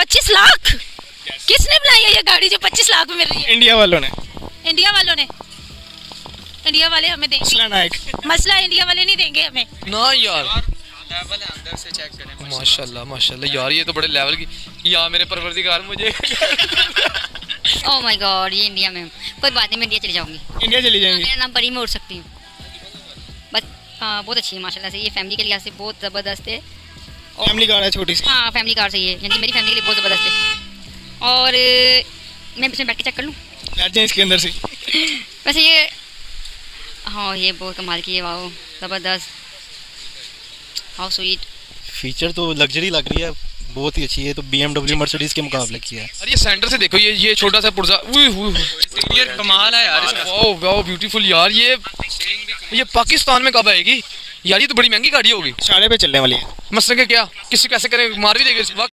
25 लाख किसने बनाई है ये गाड़ी जो 25 लाख में मिल रही है? इंडिया वालों ने। इंडिया वालों ने? इंडिया वाले हमें देंगे? मसला इंडिया वाले नहीं देंगे हमें ना यार। लेवल है, अंदर से चेक करें। माशाल्लाह माशाल्लाह यार, ये तो बड़े लेवल की। यार मेरे परवरदिगार मुझे ओह माय गॉड, ये इंडिया में। कोई बात नहीं, मैं इंडिया चली जाऊंगी। इंडिया चली जाएंगी? मेरा नाम परी, मैं उड़ सकती हूँ बस। हाँ बहुत अच्छी है माशाल्लाह से, ये फैमिली के लिहाज से बहुत ज़बरदस्त है। फैमिली कार है छोटी सी? हाँ फैमिली कार सही है, यानी मेरी फैमिली के लिए बहुत ज़बरदस्त है। और मैं इसमें बैठ के चेक कर लूँ? बैठ जाए इसके अंदर से। वैसे ये हाँ ये बहुत कमाल की है, वाह ज़बरदस्त, हाउ स्वीट। फीचर तो लग्जरी लग रही है, बहुत ही अच्छी है। तो BMW मर्सिडीज के मुकाबले की है। अरे ये सेंटर से देखो, ये छोटा सा पुर्जा, ये कमाल है यार इसका। वाओ वाओ ब्यूटीफुल यार। ये पाकिस्तान में कब आएगी यार? ये तो बड़ी महंगी गाड़ी होगी। इशारे पे चलने वाली है। मसले के क्या, किसी कैसे करें, मार भी देंगे इस वक्त।